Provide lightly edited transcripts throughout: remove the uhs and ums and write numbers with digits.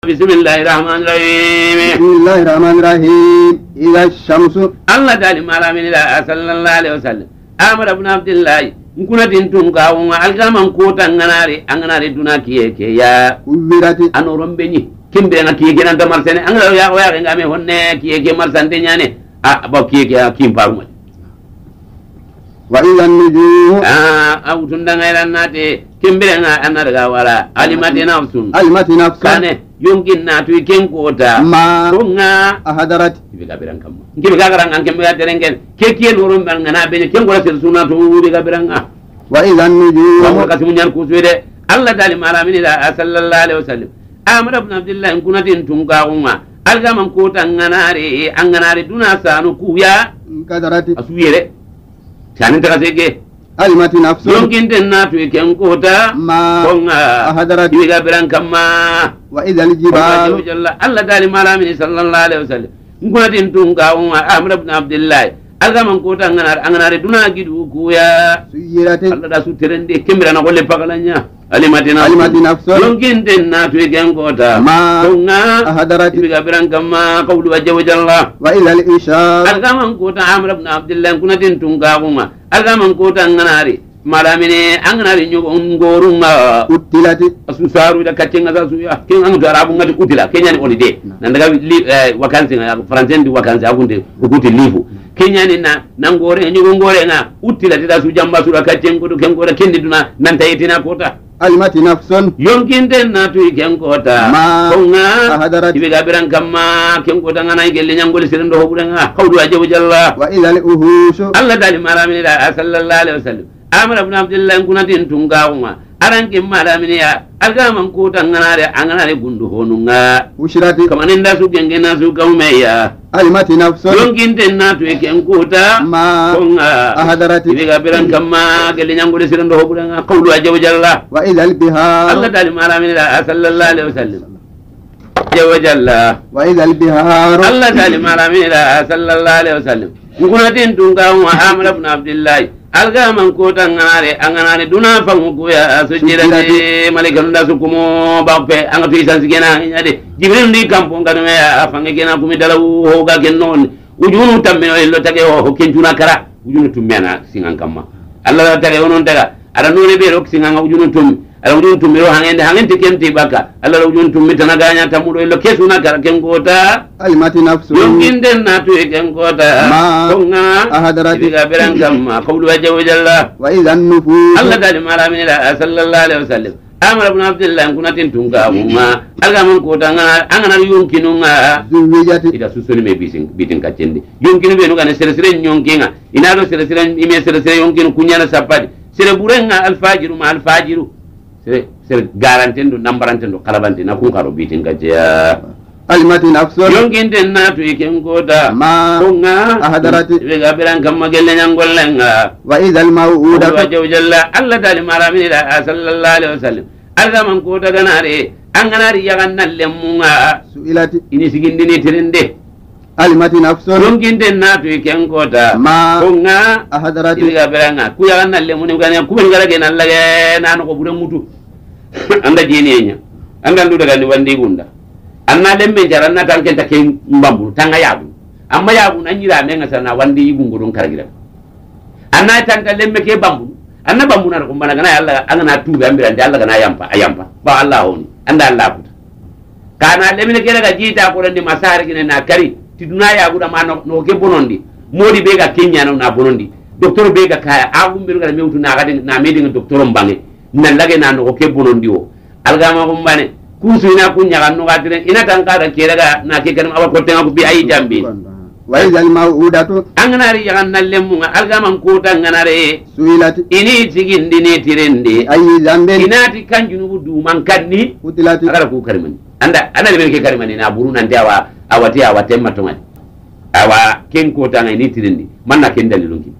بسم الله الرحمن الرحيم بسم الله الرحمن الرحيم إذا الشمس الله تعالى ما من الله صلى الله عليه وسلم أمر ابن عبد الله nkuna tintum ka wonga algama kota nganare duna kiye ke ya كبرت anorombe ni kimbe nga kiye nan tamar sene angala ya wa ya ngame honne kiye ke marsante nyane ba kiye ke kim paruma وإذا النجوم au tunda ngaira nate kimbe nga anarga wala alimati nafsun علمت نفس kane yongin na tu ken kota ما ronga أهدرت biga biran kam ngibe garan an kembe ya terengen ke kiye norum ban ngana be ken gola sir suna to biga biran وإذا النجوم kasmu nyar ku suede Allah dali malamin ila sallallahu alaihi wasallam amr ibn abdullah in kunatin tunga umma alga man ko tanganare duna sanu kuya كدرت asuyere sanin ta kasege علمت نفس yongin den na tu ken kota ما konga أهدرت biga biran kamma وإذا الجبال Allah dali malamin sallallahu alaihi wasallam in kunatin tunga umma amr ibn abdullah alga man ko tanganare duna gidu kuya سيرت Allah da su terende kembira na golle pagalanya alimatina نفس yongin den na tu ken kota ما konga أهدرت biga biran kamma qawlu wajha wajalla وإذا الإشار algaman kota amr ibn abdullah kuna tin tunga kuma algaman kota nganari malamine anganari nyogo ngorunga قتلت asu saru da kacenga sa su ya ken an garabu ngati kutila kenya ni holiday nan daga wakansi nga français di wakansi agunde ukuti lifu kenya ni na ngore nyogo ngore nga utila da su jamba su da kacengo do ken gora kendi duna nan tayitina kota علمت نفس yonkinte natu ken kota ما konga أهدرت ibiga biran kamma ken kota ngana gelle nyangol sirendo hoburenga qawlu ajabu jalla وإذا الوحوش Allah dali malamini da sallallahu alaihi wasallam amr ibn abdullah kunatin tungauma aranke malamini ya algaman kota nganare gundu honunga وشرت kamane nda su gengena su kaumeya علمت نفس yonkinte natu ken kota ما konga أهدرت ibiga biran kamma gelle nyangol sirendo hoburenga qawlu ajabu jalla وإذا البهار Allah dali malamini da sallallahu alaihi wasallam jawa jalla وإذا البهار Allah dali malamini da sallallahu alaihi wasallam kunatin tungauma amr ibn abdullah algaman kota nganare duna fangu kuya sujirade malaikatu da sukumo bape anga tuisan sigena nyade jibril ndi kampo ngadu ya fange gena kumi dalawu ho ga gennon ujunu tamme lo tage ho kenjuna kara ujunu tummena singan kamma Allah tage wonon daga ada none be rok singan ujunu tum ala ujunu tumiro hangende kenti baka Allah ujunu tummi tanaganya tamudo lo kesuna kara kengota علمت نفس yongin na tu ken kota ما konga أهدرت biga biran kamma qawlu wajha wajalla وإذا النفوس Allah dali malamin la sallallahu alaihi wasallam amr ibn abdullah kunatin tunga umma alga man kota ngana yonkinunga زوجت ida susuni me bitin kacendi yonkinu be nuga ne sere nyonkinga ina do sere ime sere yonkinu kunyana sapadi sere burenga alfajiru sere garantendo nambarantendo kalabante na kun karo bitin kaceya علمت نفس yongin den na tu ken kota ما konga أهدرت biga biran kamma gelle nyangollenga وإذا الموءودة wajhu jalla Allah dali malamin la sallallahu alaihi wasallam alga man kota ganare anganari yaganna lemunga سئلت ini sigindini tirinde علمت نفس yongin den na tu ken kota ما konga أهدرت biga biranga ku yaganna lemuni gane ku ben garage na lage nanu ko bure mutu anda jeni enya anda ndu daga ni wandi gunda anna lembe jaranna tanken take mbambu tanga yabu amma yabu nan yira men sana wandi gungurun karagira anna tanka lembe ke bambu anna bambu na ko bana gana Allah angana tuube ambira ndi Allah gana ayampa ba Allah honi anda Allah kuta kana lembe ke daga jita ko ndi masari kine na kari tiduna yabu da ma no ke bonondi modi be ga kenya na bonondi docteur be ga kaya agum be ga mewtu na gadi na medin docteur mbange nan lage na no ke bonondi o algama ko mbane kusuina kunya kan no gadire ina kan kada kiraga na ke kan awa ko tenga ko bi ayi jambi وإذا الموءودة anganari yagan nallemu algaman ko tanganare سئلت ini sigindini tirende أي ذنب inati kanjunu du man kanni قتلت agara ku karimani anda le ke karimani na buru nan dawa awati temma to mani awa ken ko tanga ini tirende man na ken dalilunki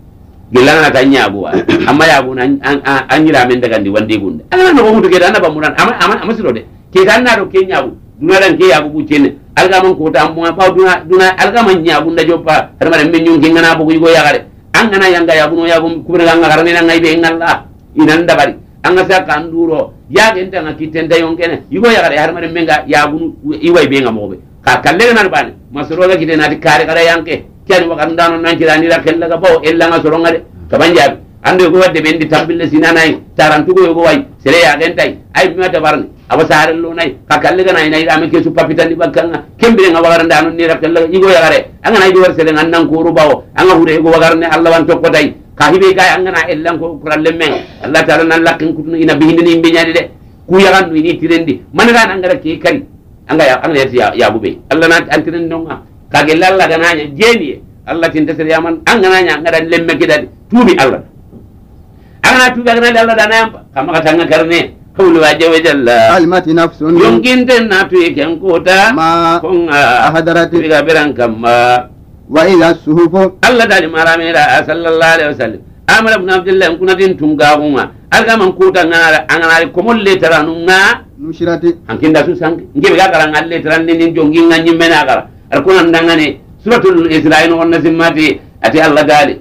gilana ta nyago amma yago nan an yira men daga ndi wandi gunda ana no mutu ke dana bamuran ama siro de ke ganna do ke nyago duna dan ke yago bu cene algaman ko ta mo pa duna algaman nyago nda joppa hermare men nyunki ngana bu go yagare an ngana yanga yago no yago kubra ngana garane nan ngai be ngalla inan dabari anga sa kanduro ya genta nga kitenda yonkene igo ya gare harmare menga ya gunu iwai be nga mobe ka kalle na bane masoro ga kitena di kare kare yanke kyani wakandano nan kirani ra kella ga bawo ella nga soro ngade kabanja ande go wadde bendi tambille sinanai tarantugo yogo way sere ya gentai ay bima da barne aba sare lo nay ka kalle ga nay nay ame ke su papitani bakanga kembere nga wagaranda anu ni ra kella igo ya gare anga nay do war sere ngan ko rubawo anga hure go wagarne Allah wan tokko dai ka hibe gay angana ellan ko kuralle men Allah taala nan lakin kutuna ina bihindini imbe nyaade de ku yagan no ini tirendi managa angara ke kari anga ya bube Allah na antiren nonga ka gel Allah gananya jeni Allah tinta ser yaman angana nya ngada lemme kidade tubi Allah angana tubi angana Allah dana kama katanga karne qawlu wa jalla alimati nafsun yonginte natu ken kota ma ahadarati biga beran kamma wa ila suhufu Allah dali maramira sallallahu alaihi wasallam amara ibn abdullah kunatin tungaunga alga man kuta ngara angana ko molle taranunga nushirati ankinda su sang ngebe ga garang alle taran nin jongi nganyi mena gara alkuna ndangane suratul israil wonna zimmati ati Allah dali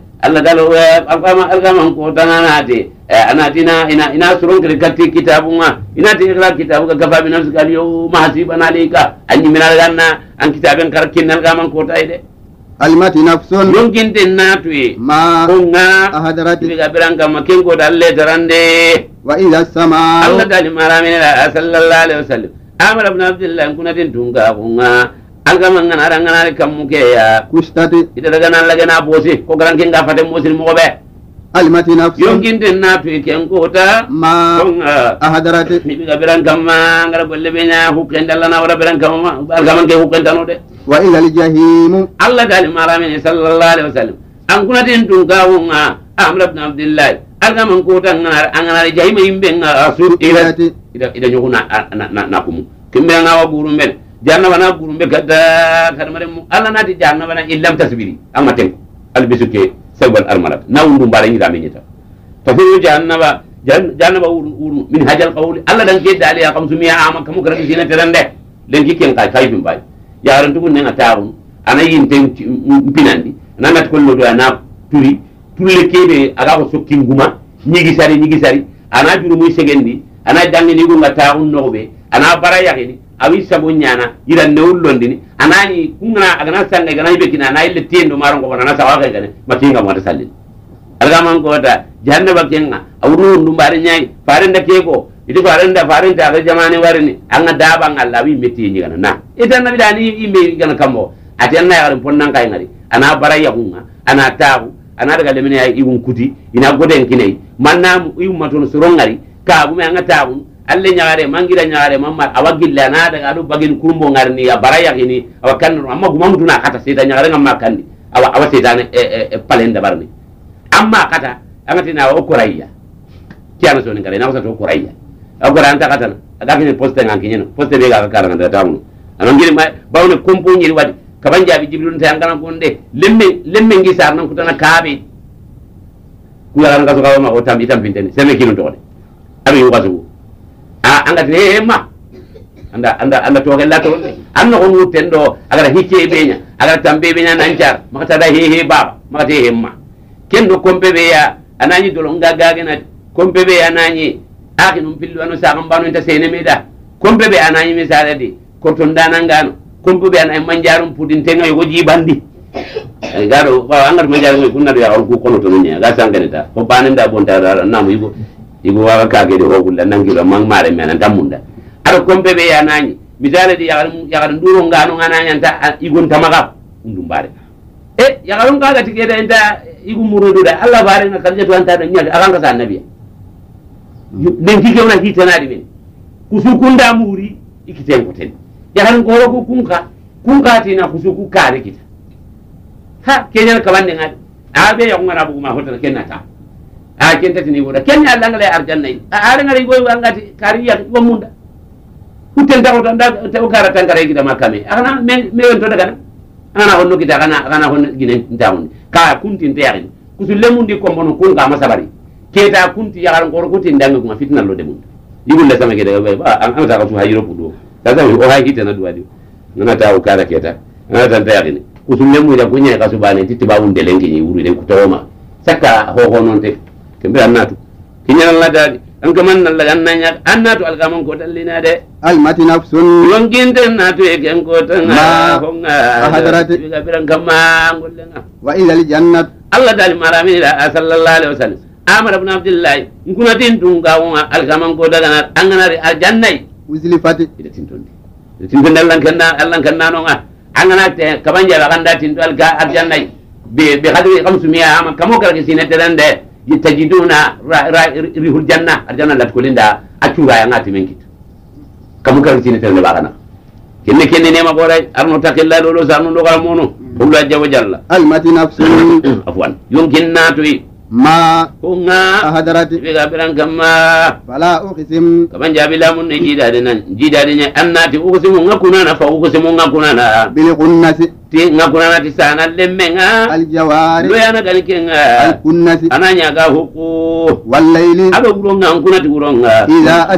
alga man kuta nganati anatina ina surun kati kitabunga inati ikra kitabu ga gafa bin nafsika yawma hasiban alayka anyi mena ganna an kitaben karakin alga man kuta ide alimati nafsun yonginte natui ma kunga ahadarati biga biranga makengo dalle darande wa ila sama Allah dali maramina sallallahu alaihi wasallam amara ibn abdullah kunatin tunga kunga anga mangana arangana kamuke ya kustati ida daga nan lagana bosi ko garanke nga fate mosil mo be alimati nafsun yonginte natui kenko ta ma kunga ahadarati biga biranga ma ngara bolle benya hukenda lana wala biranga ma algaman ke hukenda no de wa ila aljahimu Allah dali maramina sallallahu alaihi wasallam an kunatin tunga kunga amra ibn abdullah alga man ko tan angana jahima yimbe nga asu ida nyuguna na kumu kimbe nga wa burumbe janna wana burumbe kada mare mu alla nati janna wana illam tasbiri amma ten albisuke sabal armarat na wundu mbara ngi dame nyita tafiru janna ba uru min hajal qawli alla dan ke dali ya 500 ama kamu garati sina terande len ki ken kay bimbay yaran tugun nga taawun ana yinte pinandi nanat ko lodo ana turi tulle kebe aga ko sokki nguma nyigi sari ana juru muy segendi ana dangi ni gunga taawun nobe ana bara yakini awi sabo nyana ira newul londini anani kunna agana sanga gana ibekina na ille tendo marongo bana sawa ga gane makinga mo ta sallin alga man ko ta janna bakenga awru ndum bare nyai farenda keko itu farenda ga jamane warni anga daba ngalla wi metti nyi gana na idan nabi dani imbe gana kambo ati anna yaran ponnan kay ngari ana bara yakunga ana taagu ana daga lemine ay iwun kuti ina goden kinai manna iwun maton surongari ka bu me anga taagu alle nyaare mangira nyaare mamma awagilla na daga adu bagin kurumbo ngarni ya bara yakini awakan amma gumamdu na kata seta nyaare ngamma kandi awa setane palenda barni amma kata amatina o korayya kiyama so ngare na ko to korayya agora anta katana adakini poste ngankini poste be ga karanga da tamu anongiri bawne kompo nyiri wadi kabanja bi jibril tan ngana gonde lemme ngi sar nan kutana kaabe ku yaran ga so kawo ma o tambi tambinteni seme kinu to de abi yugasu anga de ma anda to gella to anno on wutendo agara hikke beenya agara tambe beenya nancar makata da he baba makata he ma kendo kombe be ya anani dolo ngagaage na kombe be anani akinum pillu anu sa gambano inta sene meda kombe be anani misale di ko to ndanangano kombe be anani manjarum pudin tenga yo goji bandi ay garo wa angar manjarum kunna do ya on ku kono to nya ga sangane ta ko banenda bonta namu igo wa kaage de hogulla nangiro mang mare men ndamunda aro kombe be anani misale di yagar nduro ngano ngana nyanta igun tamaga ndum bare yagarum kaga tikeda enta igu murudu da Allah bare na kanje to anta da nya aranga sa annabi den kike wona hitanadi men kusukunda muri ikiten ko ten yaharum ko ko kunka tina kusuku kare kita ha kenya ka bande ngad abe ya ngara bu ma hotel kenata kenta tini boda kenya Allah ngale arjanna are ngari goy wangati kariya ko munda hutel dawo da te kara tangare gida makame ana me wonto daga ana honno kita kana honno gine ndawon ka kunti nteyarin kusulle mundi ko mono kun ga masabari keta kunti yaran ko kuti ndangi kuma fitna lo de mun yigulle sama gida ba an ta ko hayiro pudo kaza o hay kitana duwadi nana taw kala keta nana tan teyarin kusulle mu da kunya ka subane titi ba wunde lengi ni wuri de ku tawma saka ho non te kembe annatu kinya Allah dadi an kaman Allah annanya annatu alqaman ko dallina de alimati nafsun yonginte natu e ken ko tan honga hadarati biga biran kamma gollenga wa idha aljannat Allah dali marami la sallallahu alaihi wasallam amr ibn abdullah nkunatin tunga wonga alqaman ko daga anganari aljannai uzlifati ida tintonde Allah kanna no nga angana te kabanja la ganda tinto alga aljannai bi hadri 500 ama kamo kala kisine terande yitajiduna rihul janna aljanna lat kulinda acura ya ngati menkit kamu kala kisine terande bagana kenne nema boray arno takilla lolo sanu do kala mono Allah jawwa jalla alimati nafsun afwan yonkinna to ma hunga hadarati biga biran kamma fala uqsim kaman jabila mun ne jidade nya annati uqsimu ngakuna na fa uqsimu ngakuna na bil qunnasi ti ngakuna na ti sana lemmenga al jawari do yana galkenga al kunnasi ananya ga huku wal layli ado buronga ngakuna ti buronga Iza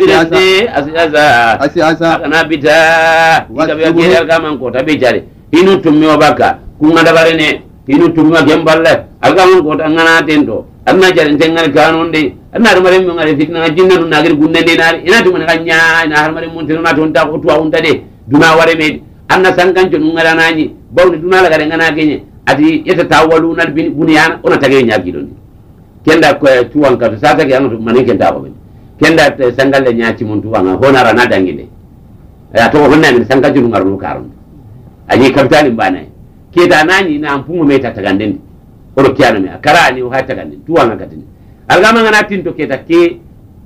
asiasa kana bita ikabe gel kaman ko tabe jare hinu tummi wabaka kunga dabarene hinu tumma gemballe algamun ko tangana tento anna jare tengal kanonde anna mare mo ngare fitna jinna dun nagir gunne de nari ina to man ganya ina har mare mun tuna to nda ko tuwa unta de duna ware me anna sanganjo nun ngara naji bawni duna la gare ngana genye ati yeta tawalu nal bin bunyana ona tage nyaaki don kenda ko tuwan ka sa tage an man kenda ba kenda sangalle nyaati mun tuwa honara na danginde ya to honna min sanganjo nun ngaro karon aji kapitali mbane keta nani na ampungu meta taganden oro kiana me akara ni o ha taganden tuwanga katini algama ngana tinto keta ke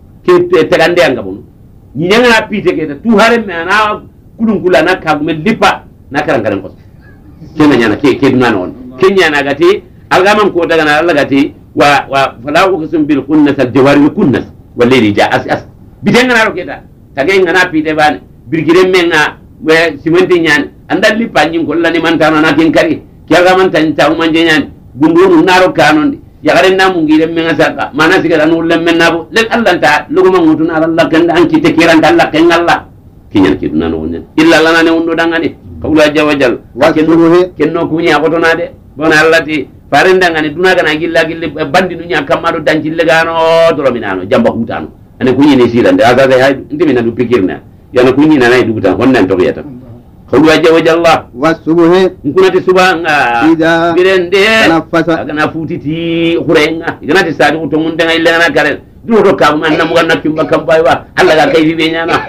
tagandi anga bono nyanga na pite keta tu hare me na kulun kula na kagume lipa na karan ko kena nyana ke duna non kenya na gati algama ko daga na Allah gati wa fala uqsim bil kunnas al jawari al kunnas wal layli ja as bitenga na roketa tagenga na pite bane birgire menga we simenti nyani andal lipa nyin ko lani man tano na kin kari kiaga man tan taw man jenyan gundunu naro kanon ya garen na mun gire men asaka mana sigara no lemme nabo le Allah ta lugo man mutuna Allah kan an kite kiran Allah kan Allah kinyan kiduna no wonen illa lana ne wondo dangani kawla jawajal kenno kunya ko to nade bona Allah ti farenda ngani duna gana gilla bandi dunya kamado danjille gano to rominano jamba hutano ane kunyi ne sirande asa hay ndimi na du pikirna yana kunyi na nay dugutan honnan to yata kawla jawajalla wasubuhi nkunati subanga ida birende nafasa agana futiti hurenga iganati sadi to mun denga ille ngana karen du to kam man namu ganna kimba kambay wa alla ga kayfi be nyana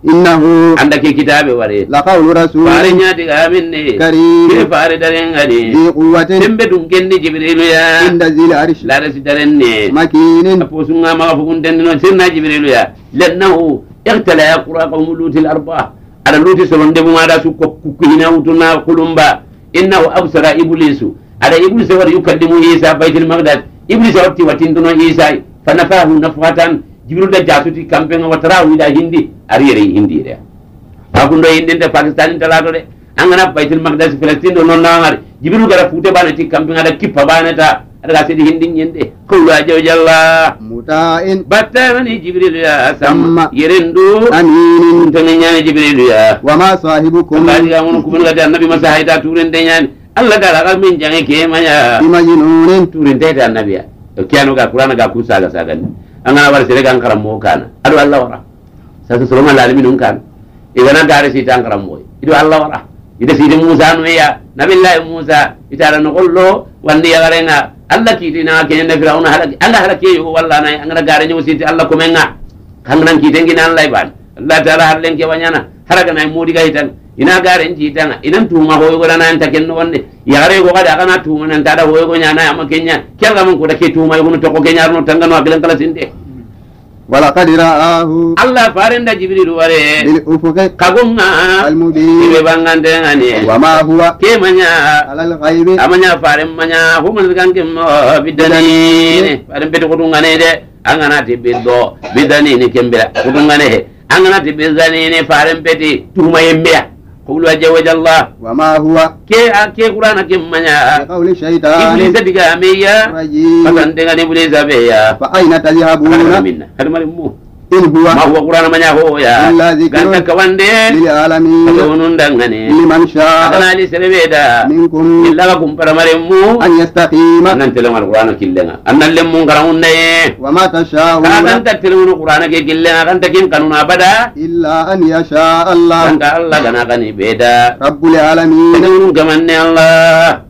innahu andake kitabe ware la qawlu rasul fare nyaati ga minne karim ke fare darenga ni bi quwwatin tembe dum genni jibril ya inda zil arsh la rasi darenne makinin aposunga ma fugun den no sirna jibril ya lannahu iqtala yaqra qawmu lutil arba ada luti solonde mu mada su ko kuhina utuna kulumba innahu absara iblisu ada iblis war yukallimu isa baitul maqdis iblis wati watinduno isa fanafahu nafatan jibril da jasuti kampenga watara wida hindi ariyere hindi de akundo hindi de pakistan talato de angana baitul maqdis palestine do non nangari jibril gara fute bana ti kampenga da kippa bana ta ada sedi hindi nyende kawla jalla muta'in batani jibril ya samma yerendu aminin tonenya jibril ya wa ma sahibukum Allah ya mun kuma ga annabi masa haida turen de nyani Allah gara ga min jange ke manya imajinun turen de annabi ya kiyano ga qur'ana ga kusa ga sagan angana war sere gan karam mo kana adu Allah wara sa sura alamin kan igana gare si tan karam mo idu Allah wara ida si Musa no ya nabillahi Musa itara no gollo wandi ya garenga Allah kitina kene Firauna halaki Allah halaki yo walla nay angana gare nyo siti Allah ko menga kangan kitengi nan lay ban Allah taala harlen ke wanyana haraga nay modi ga hitan ina gare nji tanga inan tuma hoyo go nan ta kenno wonde yare go kada kana tuma nan tada hoyo go nyana ama kenya kelga mun ko da ke tuma yo no to ko kenya no tangano agilan kala sinde wala qad ra'ahu Allah farenda jibril ware bil ufuqi kagunga al mubin ibe bangande ngani wa ma huwa ke manya ala al ghaibi amanya farem manya human ganke mo bidani ne farem beto ko ngane de angana te beddo bidani ne kembera ko ngane he angana te bezani ne farem beti tuma yembe ko lu wajalla wa ma huwa ke qur'ana ke manya qawli shaytan iblis diga meya rajim patan de ngane iblis abeya fa aina tadhhabuna minna hadu mari mu إن هو ما هو قرآن من يهو يا إلا ذكر كان كوانده للعالمين كونون دعاني لمن شاء أنا لي سلبيدا منكم إلا كم برمرمو أن يستقيم أنا نتلم القرآن كلنا أنا لم كرامون ده وما تشاءون كان تتلم القرآن كلنا كان تكين كانون أبدا إلا أن يشاء الله كان الله كنا كني بيدا رب العالمين كنون كمان الله